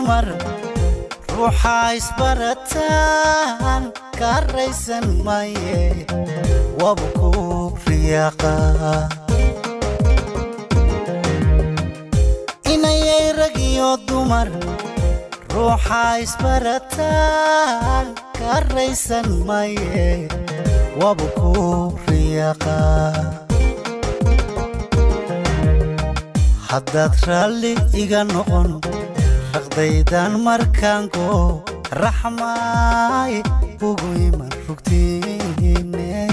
dumar ruuxaad barataan ka raysan maaye Waban Kugu Riyooda Inan yahay rag iyo dumar ruuxaad barataan ka raysan maaye Waban Kugu Riyooda Hadaad raali iga noqon raqdaydan markaan raxmaay ugu iman rugtiine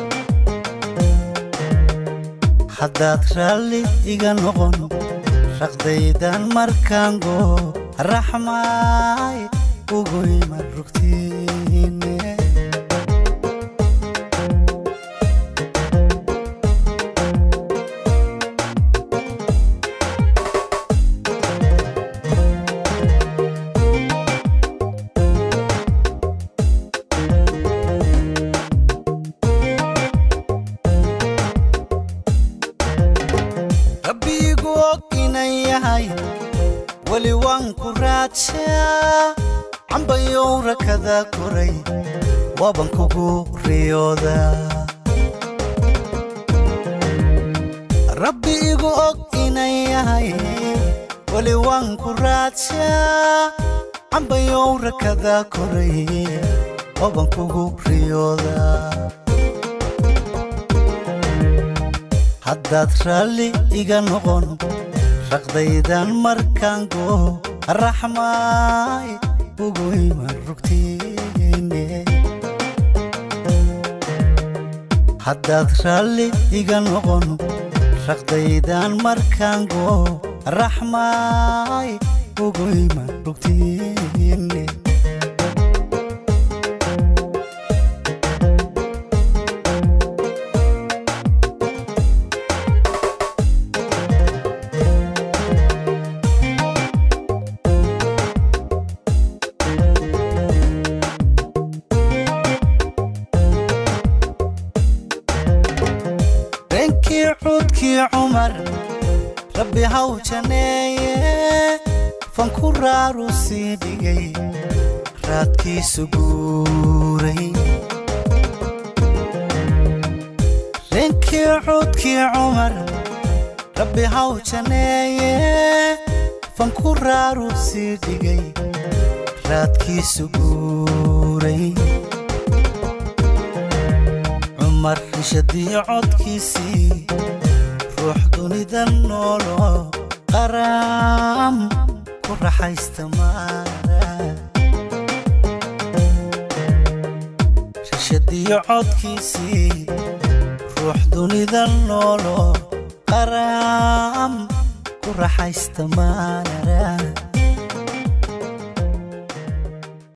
Hadaad raali iga noqon raqdaydan markaan raxmaay ugu iman rugtiine Inan yahay weli waan ku raadshaa canbayohoow rakada koray Waban Kugu Riyooda Rabi igu og inan yahay weli waan ku raadshaa canbayohoow rakada koray Waban Kugu Riyooda Hadaad raali iga noqon raqdaydan markaan raxmaay ugu iman rugtiine Hadaad raali iga noqon raqdaydan markaan raxmaay ugu iman rugtiine Cumar Rabi haw janeeye fanku raaru sii dhigay raadkiisu guuray Renkii cudkii Cumar Rabi haw janeeye fanku raaru sii dhigay raadkiisu guuray Cumar rishadii codkiisii ruux dunidan noolo qaram ku raxaysta maara rishadii codkiisii ruux dunidan noolo qaram ku raxaysta maara